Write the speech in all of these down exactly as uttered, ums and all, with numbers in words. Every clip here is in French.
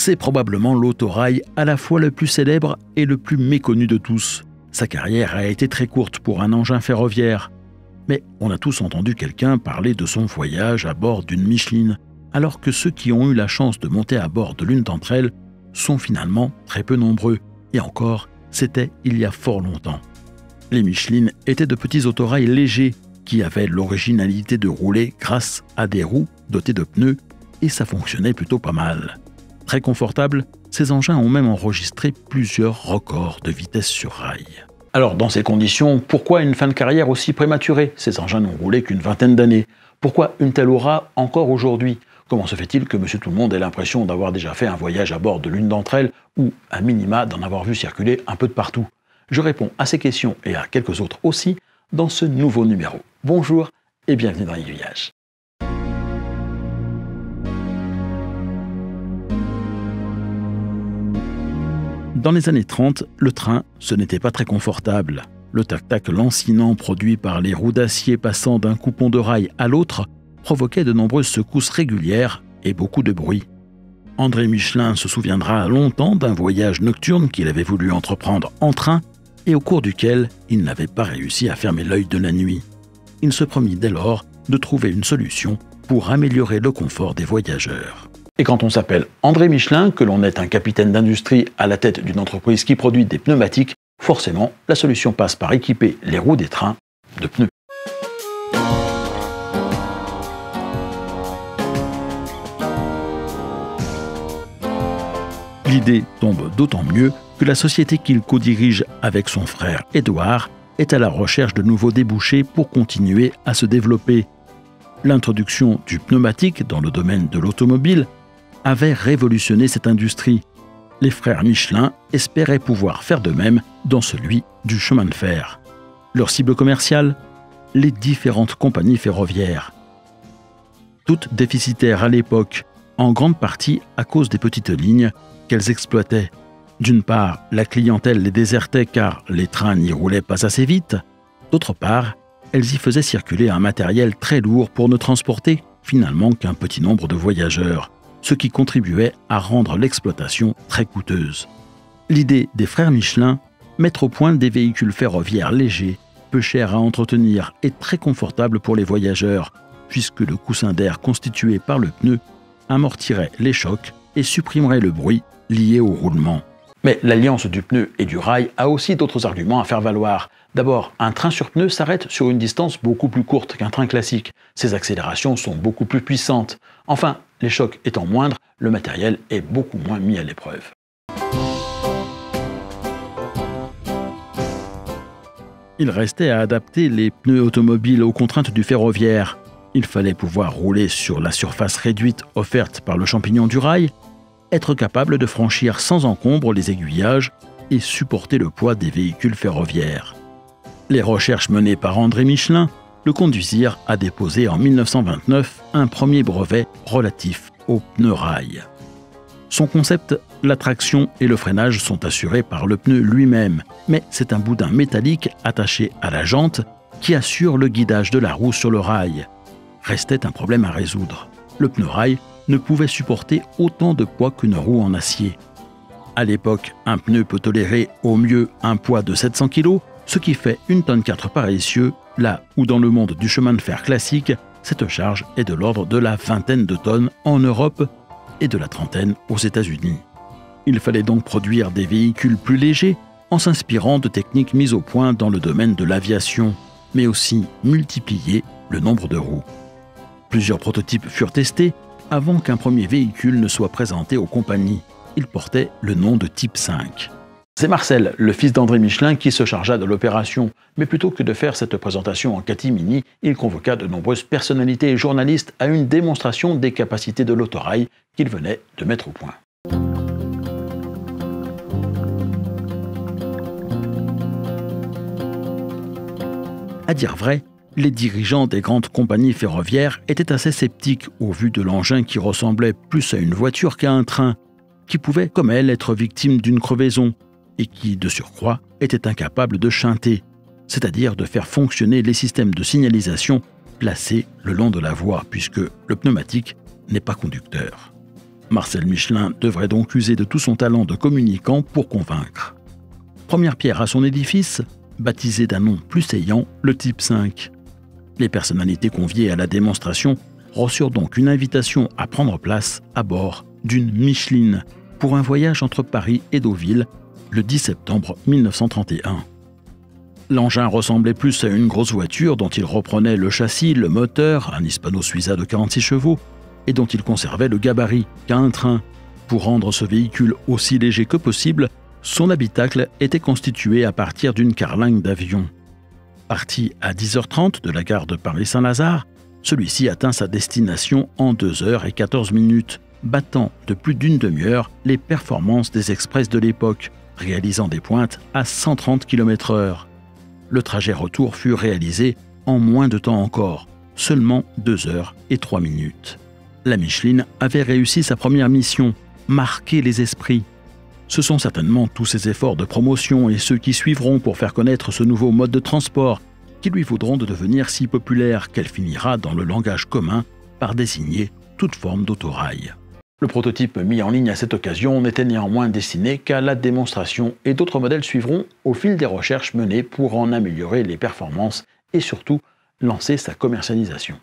C'est probablement l'autorail à la fois le plus célèbre et le plus méconnu de tous. Sa carrière a été très courte pour un engin ferroviaire. Mais on a tous entendu quelqu'un parler de son voyage à bord d'une Micheline, alors que ceux qui ont eu la chance de monter à bord de l'une d'entre elles sont finalement très peu nombreux. Et encore, c'était il y a fort longtemps. Les Michelines étaient de petits autorails légers qui avaient l'originalité de rouler grâce à des roues dotées de pneus, et ça fonctionnait plutôt pas mal. Très confortables, ces engins ont même enregistré plusieurs records de vitesse sur rail. Alors dans ces conditions, pourquoi une fin de carrière aussi prématurée? Ces engins n'ont roulé qu'une vingtaine d'années. Pourquoi une telle aura encore aujourd'hui? Comment se fait-il que Monsieur Tout-le-Monde ait l'impression d'avoir déjà fait un voyage à bord de l'une d'entre elles, ou à minima d'en avoir vu circuler un peu de partout? Je réponds à ces questions et à quelques autres aussi dans ce nouveau numéro. Bonjour et bienvenue dans Aiguillage. Dans les années trente, le train, ce n'était pas très confortable. Le tac-tac lancinant produit par les roues d'acier passant d'un coupon de rail à l'autre provoquait de nombreuses secousses régulières et beaucoup de bruit. André Michelin se souviendra longtemps d'un voyage nocturne qu'il avait voulu entreprendre en train et au cours duquel il n'avait pas réussi à fermer l'œil de la nuit. Il se promit dès lors de trouver une solution pour améliorer le confort des voyageurs. Et quand on s'appelle André Michelin, que l'on est un capitaine d'industrie à la tête d'une entreprise qui produit des pneumatiques, forcément, la solution passe par équiper les roues des trains de pneus. L'idée tombe d'autant mieux que la société qu'il co-dirige avec son frère Édouard est à la recherche de nouveaux débouchés pour continuer à se développer. L'introduction du pneumatique dans le domaine de l'automobile avait révolutionné cette industrie. Les frères Michelin espéraient pouvoir faire de même dans celui du chemin de fer. Leur cible commerciale? Les différentes compagnies ferroviaires. Toutes déficitaires à l'époque, en grande partie à cause des petites lignes qu'elles exploitaient. D'une part, la clientèle les désertait car les trains n'y roulaient pas assez vite. D'autre part, elles y faisaient circuler un matériel très lourd pour ne transporter finalement qu'un petit nombre de voyageurs, ce qui contribuait à rendre l'exploitation très coûteuse. L'idée des frères Michelin, mettre au point des véhicules ferroviaires légers, peu chers à entretenir et très confortables pour les voyageurs, puisque le coussin d'air constitué par le pneu amortirait les chocs et supprimerait le bruit lié au roulement. Mais l'alliance du pneu et du rail a aussi d'autres arguments à faire valoir. D'abord, un train sur pneu s'arrête sur une distance beaucoup plus courte qu'un train classique. Ses accélérations sont beaucoup plus puissantes. Enfin, les chocs étant moindres, le matériel est beaucoup moins mis à l'épreuve. Il restait à adapter les pneus automobiles aux contraintes du ferroviaire. Il fallait pouvoir rouler sur la surface réduite offerte par le champignon du rail, être capable de franchir sans encombre les aiguillages et supporter le poids des véhicules ferroviaires. Les recherches menées par André Michelin le conduisirent à déposer en mille neuf cent vingt-neuf un premier brevet relatif aux pneus rail. Son concept, la traction et le freinage sont assurés par le pneu lui-même, mais c'est un boudin métallique attaché à la jante qui assure le guidage de la roue sur le rail. Restait un problème à résoudre. Le pneu rail ne pouvait supporter autant de poids qu'une roue en acier. À l'époque, un pneu peut tolérer au mieux un poids de sept cents kilos, ce qui fait une tonne quatre par essieu, là où dans le monde du chemin de fer classique, cette charge est de l'ordre de la vingtaine de tonnes en Europe et de la trentaine aux États-Unis. Il fallait donc produire des véhicules plus légers en s'inspirant de techniques mises au point dans le domaine de l'aviation, mais aussi multiplier le nombre de roues. Plusieurs prototypes furent testés avant qu'un premier véhicule ne soit présenté aux compagnies. Il portait le nom de Type cinq. C'est Marcel, le fils d'André Michelin, qui se chargea de l'opération. Mais plutôt que de faire cette présentation en catimini, il convoqua de nombreuses personnalités et journalistes à une démonstration des capacités de l'autorail qu'il venait de mettre au point. À dire vrai, les dirigeants des grandes compagnies ferroviaires étaient assez sceptiques au vu de l'engin qui ressemblait plus à une voiture qu'à un train, qui pouvait, comme elle, être victime d'une crevaison, et qui, de surcroît, était incapable de shunter, c'est-à-dire de faire fonctionner les systèmes de signalisation placés le long de la voie, puisque le pneumatique n'est pas conducteur. Marcel Michelin devrait donc user de tout son talent de communicant pour convaincre. Première pierre à son édifice, baptisé d'un nom plus saillant, le Type cinq. Les personnalités conviées à la démonstration reçurent donc une invitation à prendre place à bord d'une Micheline pour un voyage entre Paris et Deauville le dix septembre mille neuf cent trente et un. L'engin ressemblait plus à une grosse voiture dont il reprenait le châssis, le moteur, un Hispano-Suiza de quarante-six chevaux, et dont il conservait le gabarit qu'à un train. Pour rendre ce véhicule aussi léger que possible, son habitacle était constitué à partir d'une carlingue d'avion. Parti à dix heures trente de la gare de Paris-Saint-Lazare, celui-ci atteint sa destination en deux heures et quatorze minutes, battant de plus d'une demi-heure les performances des express de l'époque, réalisant des pointes à cent trente kilomètres heure. Le trajet retour fut réalisé en moins de temps encore, seulement deux heures et trois minutes. La Micheline avait réussi sa première mission, marquer les esprits. Ce sont certainement tous ces efforts de promotion et ceux qui suivront pour faire connaître ce nouveau mode de transport qui lui vaudront de devenir si populaire qu'elle finira dans le langage commun par désigner toute forme d'autorail. Le prototype mis en ligne à cette occasion n'était néanmoins destiné qu'à la démonstration et d'autres modèles suivront au fil des recherches menées pour en améliorer les performances et surtout lancer sa commercialisation.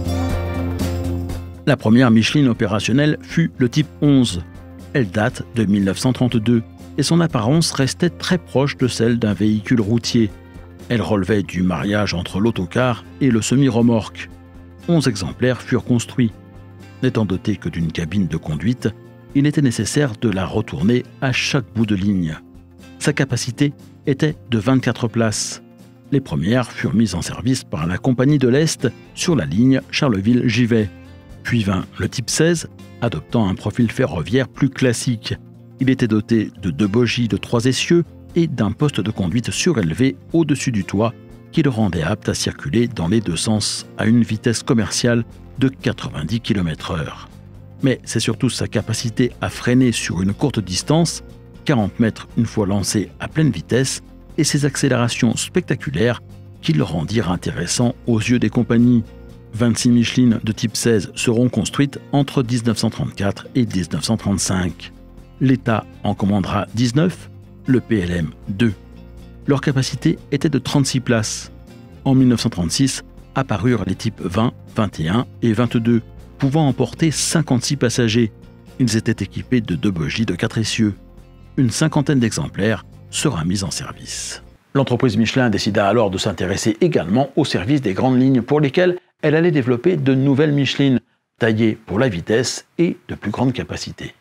La première Micheline opérationnelle fut le Type onze. Elle date de mille neuf cent trente-deux et son apparence restait très proche de celle d'un véhicule routier. Elle relevait du mariage entre l'autocar et le semi-remorque. Onze exemplaires furent construits. N'étant doté que d'une cabine de conduite, il était nécessaire de la retourner à chaque bout de ligne. Sa capacité était de vingt-quatre places. Les premières furent mises en service par la Compagnie de l'Est sur la ligne Charleville-Givet. Puis vint le Type seize, adoptant un profil ferroviaire plus classique. Il était doté de deux bogies de trois essieux et d'un poste de conduite surélevé au-dessus du toit qui le rendait apte à circuler dans les deux sens à une vitesse commerciale de quatre-vingt-dix kilomètres heure. Mais c'est surtout sa capacité à freiner sur une courte distance, quarante mètres une fois lancé à pleine vitesse, et ses accélérations spectaculaires qui le rendirent intéressant aux yeux des compagnies. vingt-six Micheline de Type seize seront construites entre dix-neuf cent trente-quatre et dix-neuf cent trente-cinq. L'État en commandera dix-neuf, le P L M deux. Leur capacité était de trente-six places. En mille neuf cent trente-six, apparurent les types vingt, vingt et un et vingt-deux, pouvant emporter cinquante-six passagers. Ils étaient équipés de deux bogies de quatre essieux. Une cinquantaine d'exemplaires sera mise en service. L'entreprise Michelin décida alors de s'intéresser également au service des grandes lignes pour lesquelles elle allait développer de nouvelles Michelines, taillées pour la vitesse et de plus grande capacité.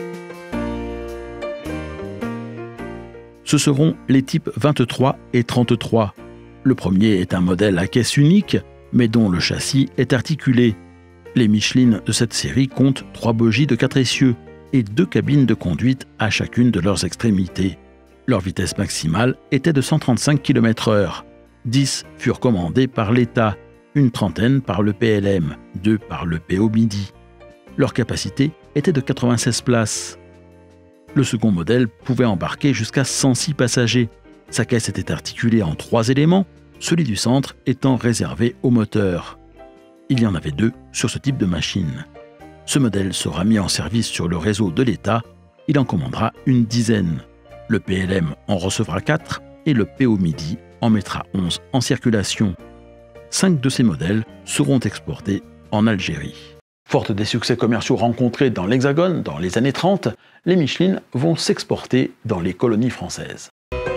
Ce seront les types vingt-trois et trente-trois. Le premier est un modèle à caisse unique, mais dont le châssis est articulé. Les Michelines de cette série comptent trois bogies de quatre essieux et deux cabines de conduite à chacune de leurs extrémités. Leur vitesse maximale était de cent trente-cinq kilomètres heure. dix furent commandées par l'État, une trentaine par le P L M, deux par le P O Midi. Leur capacité était de quatre-vingt-seize places. Le second modèle pouvait embarquer jusqu'à cent six passagers. Sa caisse était articulée en trois éléments, celui du centre étant réservé au moteur. Il y en avait deux sur ce type de machine. Ce modèle sera mis en service sur le réseau de l'État. Il en commandera une dizaine. Le P L M en recevra quatre et le P O Midi en mettra onze en circulation. Cinq de ces modèles seront exportés en Algérie. Forte des succès commerciaux rencontrés dans l'Hexagone dans les années trente, les Michelines vont s'exporter dans les colonies françaises.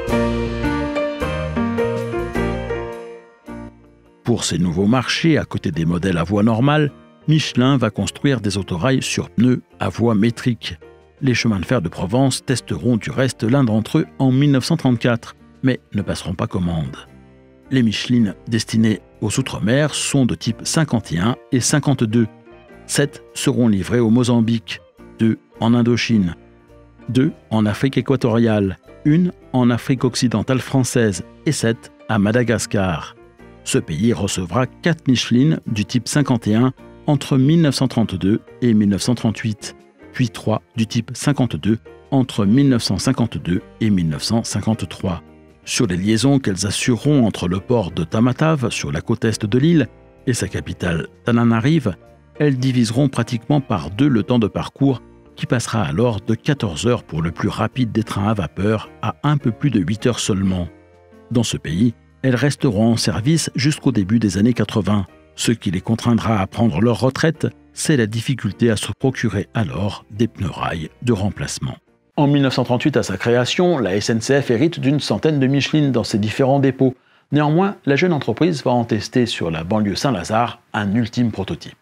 Pour ces nouveaux marchés, à côté des modèles à voie normale, Michelin va construire des autorails sur pneus à voie métrique. Les chemins de fer de Provence testeront du reste l'un d'entre eux en mille neuf cent trente-quatre, mais ne passeront pas commande. Les Michelines destinées aux Outre-mer sont de type cinquante et un et cinquante-deux. sept seront livrés au Mozambique, deux en Indochine, deux en Afrique équatoriale, une en Afrique occidentale française et sept à Madagascar. Ce pays recevra quatre Michelines du type cinquante et un entre mille neuf cent trente-deux et mille neuf cent trente-huit, puis trois du type cinquante-deux entre mille neuf cent cinquante-deux et mille neuf cent cinquante-trois. Sur les liaisons qu'elles assureront entre le port de Tamatave sur la côte est de l'île et sa capitale Tananarive, elles diviseront pratiquement par deux le temps de parcours qui passera alors de quatorze heures pour le plus rapide des trains à vapeur à un peu plus de huit heures seulement. Dans ce pays, elles resteront en service jusqu'au début des années quatre-vingts. Ce qui les contraindra à prendre leur retraite, c'est la difficulté à se procurer alors des pneus rails de remplacement. En mille neuf cent trente-huit, à sa création, la S N C F hérite d'une centaine de Michelin dans ses différents dépôts. Néanmoins, la jeune entreprise va en tester sur la banlieue Saint-Lazare un ultime prototype.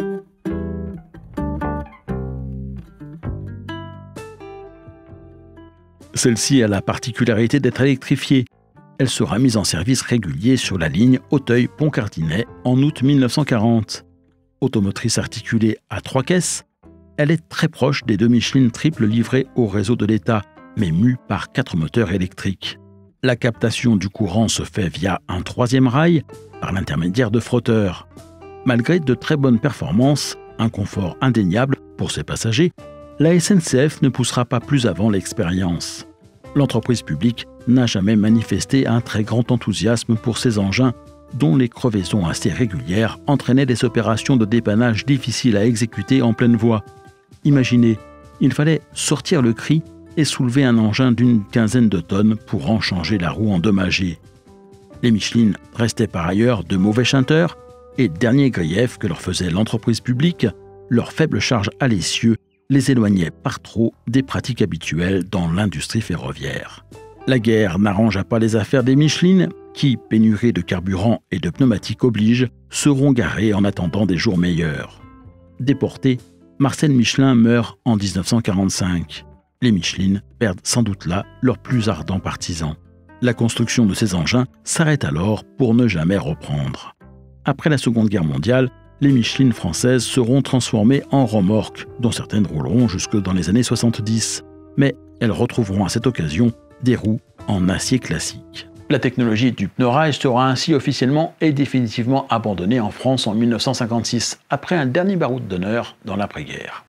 Celle-ci a la particularité d'être électrifiée. Elle sera mise en service régulier sur la ligne Auteuil-Pont-Cardinet en août mille neuf cent quarante. Automotrice articulée à trois caisses, elle est très proche des deux Michelin triples livrés au réseau de l'État, mais mue par quatre moteurs électriques. La captation du courant se fait via un troisième rail, par l'intermédiaire de frotteurs. Malgré de très bonnes performances, un confort indéniable pour ses passagers, la S N C F ne poussera pas plus avant l'expérience. L'entreprise publique n'a jamais manifesté un très grand enthousiasme pour ces engins, dont les crevaisons assez régulières entraînaient des opérations de dépannage difficiles à exécuter en pleine voie. Imaginez, il fallait sortir le cri et soulever un engin d'une quinzaine de tonnes pour en changer la roue endommagée. Les Michelin restaient par ailleurs de mauvais chanteurs, et dernier grief que leur faisait l'entreprise publique, leur faible charge à l'essieu les éloignait par trop des pratiques habituelles dans l'industrie ferroviaire. La guerre n'arrangea pas les affaires des Michelin, qui, pénurie de carburant et de pneumatiques oblige, seront garés en attendant des jours meilleurs. Déporté, Marcel Michelin meurt en mille neuf cent quarante-cinq. Les Michelin perdent sans doute là leurs plus ardents partisans. La construction de ces engins s'arrête alors pour ne jamais reprendre. Après la Seconde Guerre mondiale, les Michelin françaises seront transformées en remorques, dont certaines rouleront jusque dans les années soixante-dix. Mais elles retrouveront à cette occasion des roues en acier classique. La technologie du pneu rail sera ainsi officiellement et définitivement abandonnée en France en mille neuf cent cinquante-six, après un dernier baroud d'honneur dans l'après-guerre.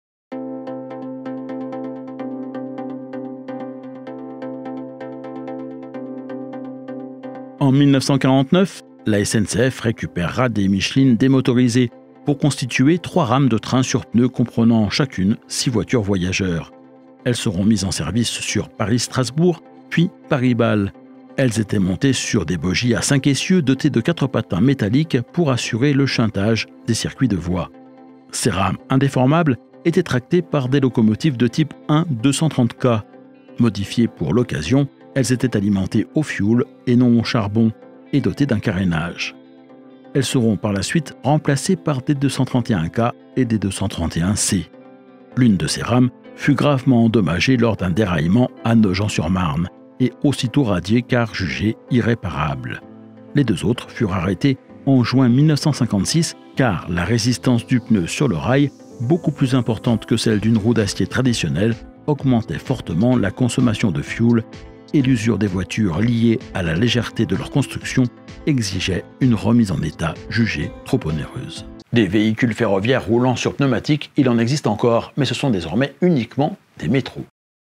En mille neuf cent quarante-neuf, la S N C F récupérera des Michelin démotorisés pour constituer trois rames de train sur pneus comprenant chacune six voitures voyageurs. Elles seront mises en service sur Paris-Strasbourg, puis Paris-Bâle. Elles étaient montées sur des bogies à cinq essieux dotés de quatre patins métalliques pour assurer le shuntage des circuits de voie. Ces rames indéformables étaient tractées par des locomotives de type un deux cent trente K. Modifiées pour l'occasion, elles étaient alimentées au fioul et non au charbon et dotées d'un carénage. Elles seront par la suite remplacées par des deux cent trente et un K et des deux cent trente et un C. L'une de ces rames fut gravement endommagée lors d'un déraillement à Nogent-sur-Marne et aussitôt radiée car jugée irréparable. Les deux autres furent arrêtés en juin mille neuf cent cinquante-six car la résistance du pneu sur le rail, beaucoup plus importante que celle d'une roue d'acier traditionnelle, augmentait fortement la consommation de fioul et l'usure des voitures liée à la légèreté de leur construction exigeait une remise en état jugée trop onéreuse. Des véhicules ferroviaires roulant sur pneumatique, il en existe encore, mais ce sont désormais uniquement des métros.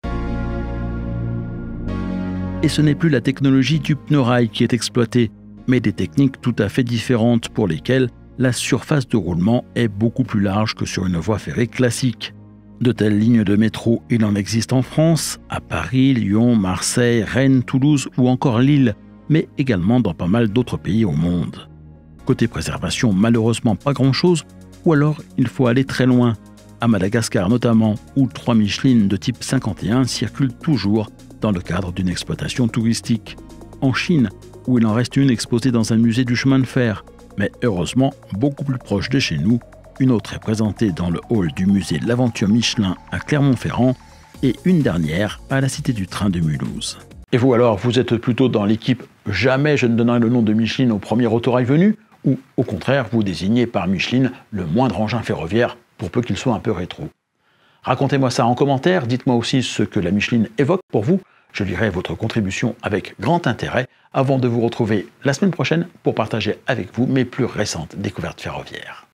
Et ce n'est plus la technologie du pneu rail qui est exploitée, mais des techniques tout à fait différentes pour lesquelles la surface de roulement est beaucoup plus large que sur une voie ferrée classique. De telles lignes de métro, il en existe en France, à Paris, Lyon, Marseille, Rennes, Toulouse ou encore Lille, mais également dans pas mal d'autres pays au monde. Côté préservation, malheureusement pas grand-chose, ou alors il faut aller très loin, à Madagascar notamment, où trois Michelin de type cinquante et un circulent toujours dans le cadre d'une exploitation touristique. En Chine, où il en reste une exposée dans un musée du chemin de fer, mais heureusement beaucoup plus proche de chez nous. Une autre est présentée dans le hall du musée de l'aventure Michelin à Clermont-Ferrand et une dernière à la Cité du Train de Mulhouse. Et vous alors, vous êtes plutôt dans l'équipe « Jamais je ne donnerai le nom de Michelin au premier autorail venu » ou au contraire, vous désignez par Michelin le moindre engin ferroviaire pour peu qu'il soit un peu rétro. Racontez-moi ça en commentaire, dites-moi aussi ce que la Michelin évoque pour vous. Je lirai votre contribution avec grand intérêt avant de vous retrouver la semaine prochaine pour partager avec vous mes plus récentes découvertes ferroviaires.